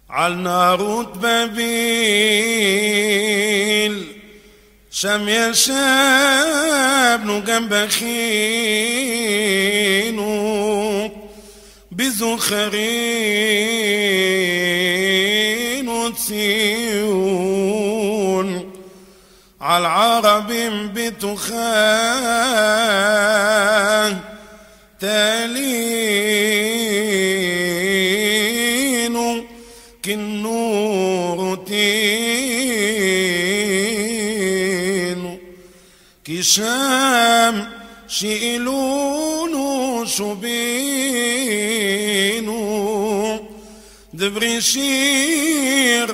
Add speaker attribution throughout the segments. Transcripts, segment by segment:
Speaker 1: عالنار بابيل شم يا شاب جنب خينو بزخرين وتسيون عالعرب بتخان تالينو كالنور تينو كشام شئلونو شبينو دبريشير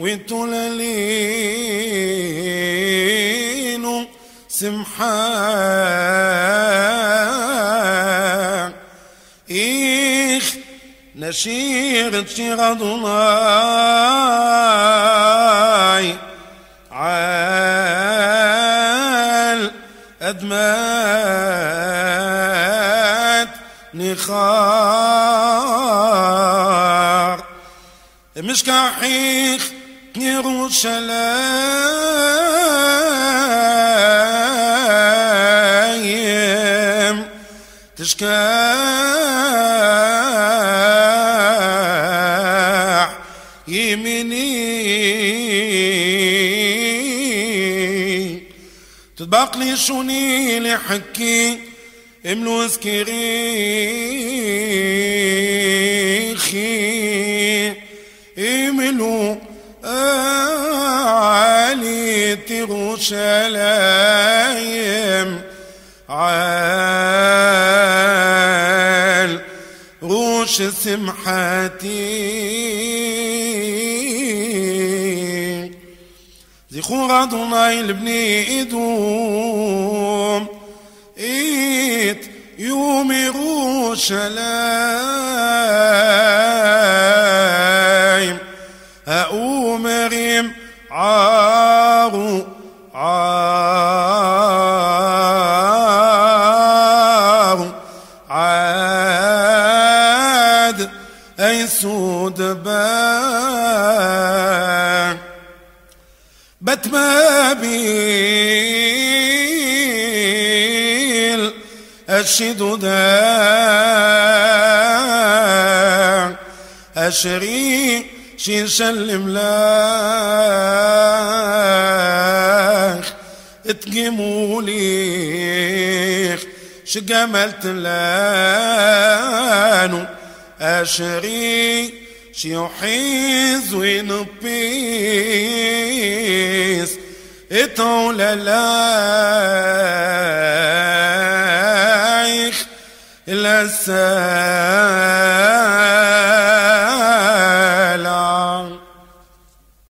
Speaker 1: وتولالينو سمحان إيخ نشير تشير ضناي عال أدمات نخار مش كحيخ يروشلايم تشكاح يميني تطبق لي شوني لحكي املو سكريخي املو علي تروشلايم عال روش سمحتي زخور أدوناي لبني إدوم إيت يوم روشلايم أؤمرم عارو عاد أي سود بان بتمابيل الشدود أشري شي سلم لاخ اتقموليخ شقملت لانو أشري شي يحيز وينبيس اتولى لايخ الأسان